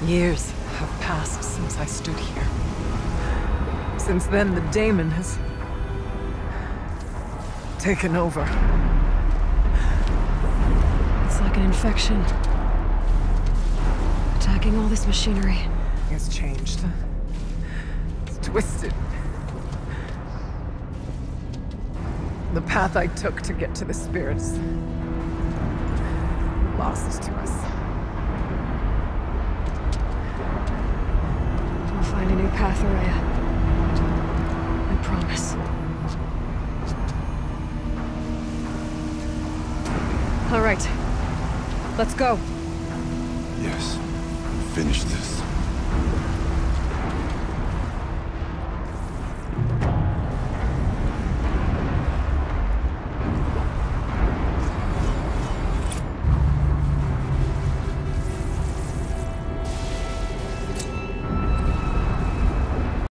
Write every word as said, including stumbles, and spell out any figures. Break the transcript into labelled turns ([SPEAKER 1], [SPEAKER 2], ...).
[SPEAKER 1] Years have passed since I stood here. Since then, the daemon has taken over.
[SPEAKER 2] It's like an infection. Attacking all this machinery.
[SPEAKER 1] It's changed. It's twisted. The path I took to get to the spirits... lost to us.
[SPEAKER 2] We'll find a new path, Ourea. I promise. All right. Let's go.
[SPEAKER 3] Yes. Finish this.